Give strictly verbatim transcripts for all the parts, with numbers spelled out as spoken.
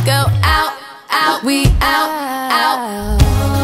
go out, out, we out, out.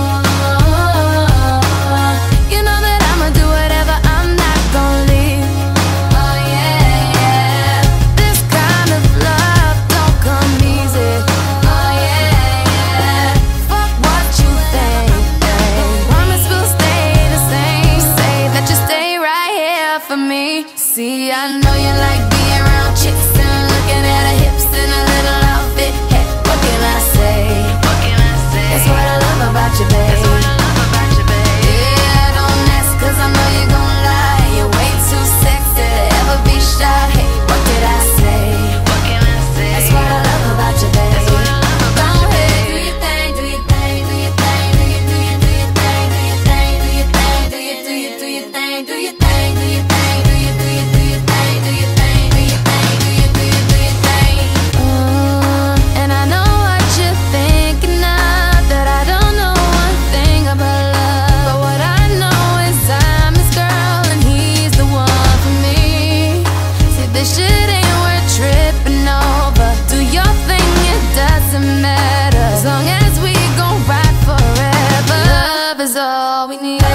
You know that I'ma do whatever, I'm not gonna leave. Oh yeah, yeah. This kind of love don't come easy. Oh yeah, yeah. Fuck what you think, babe. Promise we'll stay the same. Say that you stay right here for me. See, I know you like being around chicks and looking at her hips in a little outfit. Hey, what can I say? What can I say? That's what I love about you, babe. That's what I love about you, babe. Yeah, don't ask, cause I know you're gon' lie. You're way too sexy to ever be shy. Hey, what did I say? What can I say? That's what I love about you, babe. That's what I love about you, babe. Do your thing, do your thing, do your thing, do your, do your, do your thing, do your thing, do your thing, do your, do your, do your thing, do your thing, do your thing, do your, do your, do your thing, do your thing, do your thing, do your, do your, do your thing. Uh, and I know what you're thinking now, that I don't know one thing about love. But what I know is I'm his girl and he's the one for me. See, this shit ain't worth tripping over. Do your thing, it doesn't matter, as long as we gon' ride forever. Love is all we need.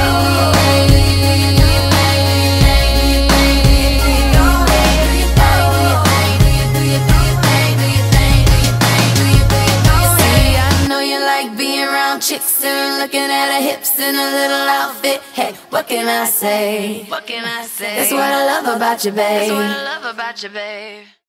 Chicks and looking at her hips in a little outfit. Hey, what can I say? What can I say? That's what I love about you, babe. That's what I love about you, babe.